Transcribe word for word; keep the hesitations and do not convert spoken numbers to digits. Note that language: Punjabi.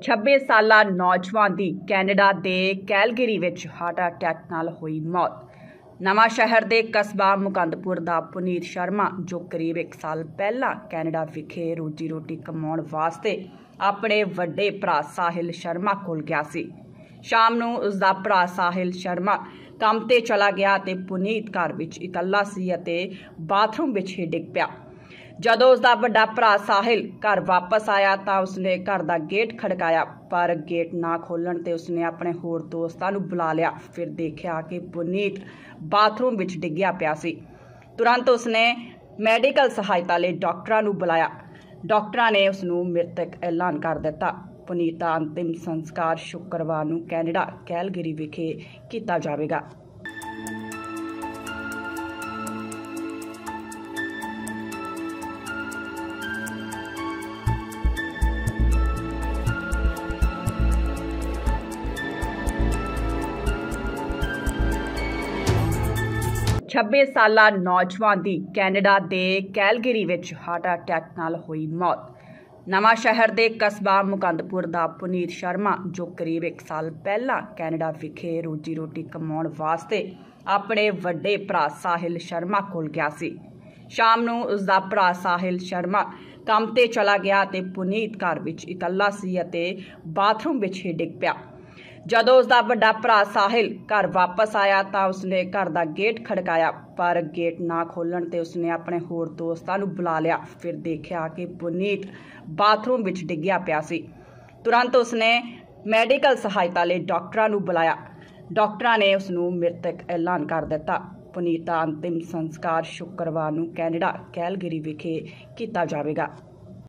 ਛੱਬੀ ਸਾਲਾ ਨੌਜਵਾਨ ਦੀ ਕੈਨੇਡਾ ਦੇ ਕੈਲਗਰੀ ਵਿੱਚ ਹਾਰਟ ਅਟੈਕ ਨਾਲ ਹੋਈ ਮੌਤ। ਨਵਾਂ ਸ਼ਹਿਰ ਦੇ ਕਸਬਾ ਮੁਕੰਦਪੁਰ ਦਾ ਪੁਨੀਤ ਸ਼ਰਮਾ, ਜੋ ਕਰੀਬ ਇੱਕ ਸਾਲ ਪਹਿਲਾਂ ਕੈਨੇਡਾ ਵਿਖੇ ਰੋਜੀ ਰੋਟੀ ਕਮਾਉਣ ਵਾਸਤੇ ਆਪਣੇ ਵੱਡੇ ਭਰਾ ਸਾਹਿਲ ਸ਼ਰਮਾ ਕੋਲ ਗਿਆ ਸੀ। ਸ਼ਾਮ ਨੂੰ ਉਸ ਦਾ ਭਰਾ ਸਾਹਿਲ ਸ਼ਰਮਾ ਕੰਮ ਤੇ ਚਲਾ ਗਿਆ ਤੇ ਪੁਨੀਤ ਘਰ ਵਿੱਚ ਇਕੱਲਾ ਸੀ ਅਤੇ ਬਾਥਰੂਮ ਵਿੱਚ ਹੀ ਡਿੱਗ ਪਿਆ। ਜਦੋਂ ਉਸ ਦਾ ਵੱਡਾ ਭਰਾ ਸਾਹਿਲ ਘਰ ਵਾਪਸ ਆਇਆ ਤਾਂ ਉਸਨੇ ਘਰ ਦਾ ਗੇਟ ਖੜਕਾਇਆ, ਪਰ ਗੇਟ ਨਾ ਖੋਲ੍ਹਣ ਤੇ ਉਸਨੇ ਆਪਣੇ ਹੋਰ ਦੋਸਤਾਂ ਨੂੰ ਬੁਲਾ ਲਿਆ। ਫਿਰ ਦੇਖਿਆ ਕਿ ਪੁਨੀਤ ਬਾਥਰੂਮ ਵਿੱਚ ਡਿੱਗਿਆ ਪਿਆ ਸੀ। ਤੁਰੰਤ ਉਸਨੇ ਮੈਡੀਕਲ ਸਹਾਇਤਾ ਲਈ ਡਾਕਟਰਾਂ ਨੂੰ ਬੁਲਾਇਆ। ਡਾਕਟਰਾਂ ਨੇ ਉਸ ਨੂੰ ਮ੍ਰਿਤਕ ਐਲਾਨ ਕਰ ਦਿੱਤਾ। ਪੁਨੀਤ ਦਾ ਅੰਤਿਮ ਸੰਸਕਾਰ ਸ਼ੁੱਕਰਵਾਰ ਨੂੰ ਕੈਨੇਡਾ ਕੈਲਗਰੀ ਵਿਖੇ ਕੀਤਾ ਜਾਵੇਗਾ। ਛੱਬੀ ਸਾਲਾ ਨੌਜਵਾਨ ਦੀ ਕੈਨੇਡਾ ਦੇ ਕੈਲਗਰੀ ਵਿੱਚ ਹਾਰਟ ਅਟੈਕ ਨਾਲ ਹੋਈ ਮੌਤ। ਨਵਾਂ ਸ਼ਹਿਰ ਦੇ ਕਸਬਾ ਮੁਕੰਦਪੁਰ ਦਾ ਪੁਨੀਤ ਸ਼ਰਮਾ, ਜੋ ਕਰੀਬ ਇੱਕ ਸਾਲ ਪਹਿਲਾਂ ਕੈਨੇਡਾ ਵਿਖੇ ਰੋਜੀ ਰੋਟੀ ਕਮਾਉਣ ਵਾਸਤੇ ਆਪਣੇ ਵੱਡੇ ਭਰਾ ਸਾਹਿਲ ਸ਼ਰਮਾ ਕੋਲ ਗਿਆ ਸੀ। ਸ਼ਾਮ ਨੂੰ ਉਸ ਦਾ ਭਰਾ ਸਾਹਿਲ ਸ਼ਰਮਾ ਕੰਮ ਤੇ ਚਲਾ ਗਿਆ ਤੇ ਪੁਨੀਤ ਘਰ ਵਿੱਚ ਇਕੱਲਾ ਸੀ ਅਤੇ ਬਾਥਰੂਮ ਵਿੱਚ ਹੀ ਡਿੱਗ ਪਿਆ। ਜਦੋਂ ਉਸ ਦਾ ਵੱਡਾ ਭਰਾ ਸਾਹਿਲ ਘਰ ਵਾਪਸ ਆਇਆ ਤਾਂ ਉਸਨੇ ਘਰ ਦਾ ਗੇਟ ਖੜਕਾਇਆ, ਪਰ ਗੇਟ ਨਾ ਖੋਲ੍ਹਣ ਤੇ ਉਸਨੇ ਆਪਣੇ ਹੋਰ ਦੋਸਤਾਂ ਨੂੰ ਬੁਲਾ ਲਿਆ। ਫਿਰ ਦੇਖਿਆ ਕਿ ਪੁਨੀਤ ਬਾਥਰੂਮ ਵਿੱਚ ਡਿੱਗਿਆ ਪਿਆ ਸੀ। ਤੁਰੰਤ ਉਸਨੇ ਮੈਡੀਕਲ ਸਹਾਇਤਾ ਲਈ ਡਾਕਟਰਾਂ ਨੂੰ ਬੁਲਾਇਆ। ਡਾਕਟਰਾਂ ਨੇ ਉਸ ਨੂੰ ਮ੍ਰਿਤਕ ਐਲਾਨ ਕਰ ਦਿੱਤਾ। ਪੁਨੀਤ ਦਾ ਅੰਤਿਮ ਸੰਸਕਾਰ ਸ਼ੁੱਕਰਵਾਰ ਨੂੰ ਕੈਨੇਡਾ ਕੈਲਗਰੀ ਵਿਖੇ ਕੀਤਾ ਜਾਵੇਗਾ।